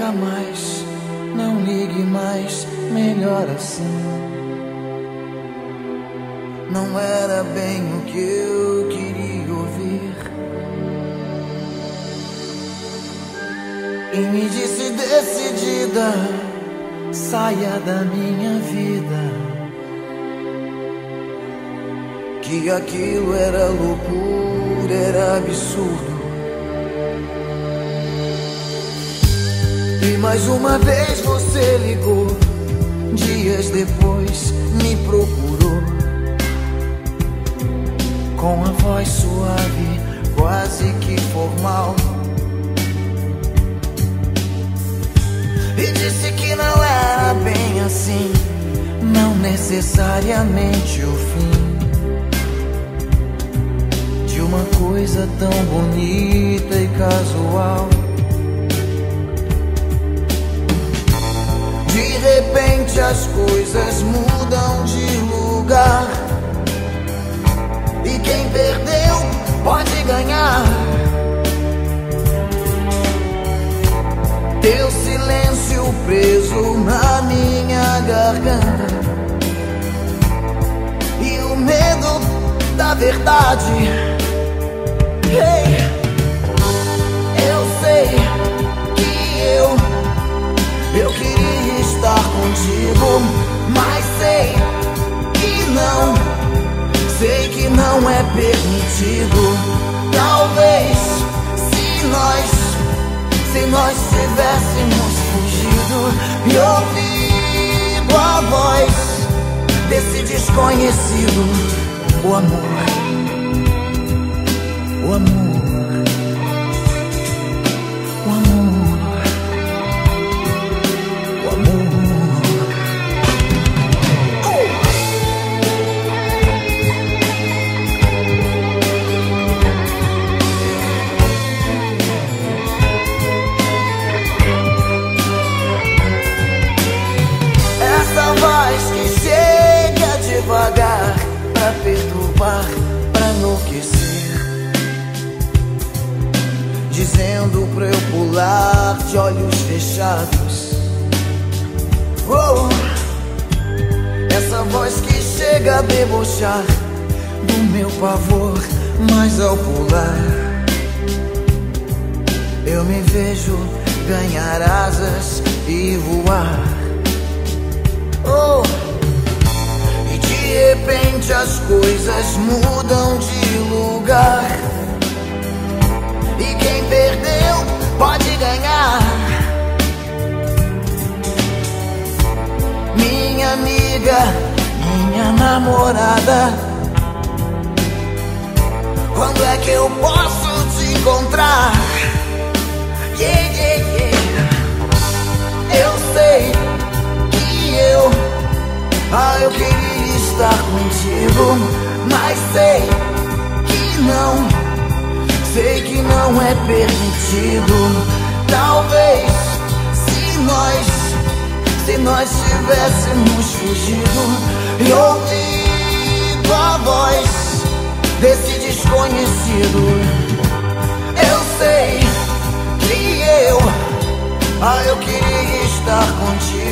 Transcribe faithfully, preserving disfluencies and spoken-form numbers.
perca mais, não ligue mais, melhor assim. Não era bem o que eu queria ouvir. E me disse decidida, saia da minha vida, que aquilo era loucura, era absurdo. E mais uma vez você ligou, dias depois me procurou, com a voz suave, quase que formal, e disse que não era bem assim, não necessariamente o fim de uma coisa tão bonita e casual. De repente as coisas mudam de lugar, e quem perdeu pode ganhar. Teu silêncio preso na minha garganta, e o medo da verdade. Hey, eu sei que eu, eu queria estar contigo, mas sei que não, sei que não é permitido. Talvez se nós, se nós tivéssemos fugido e ouvido a voz desse desconhecido, o amor, o amor, o amor, o amor. Oh! Essa voz que chega devagar pra perturbar, pra enlouquecer, dizendo pra eu pular de olhos fechados. Oh, essa voz que chega a debochar do meu pavor, mas ao pular eu me vejo ganhar asas e voar. Oh, e de repente as coisas mudam de lugar, e quem perdeu pode ganhar. Minha amiga, minha namorada, quando é que eu posso te encontrar? Yeah, yeah, yeah. Eu sei que eu, ah, eu queria estar contigo, mas sei que não, sei que não é permitido. Talvez se nós, se nós tivéssemos fugido e ouvido a voz desse desconhecido. Eu sei que eu, ah, eu queria estar contigo,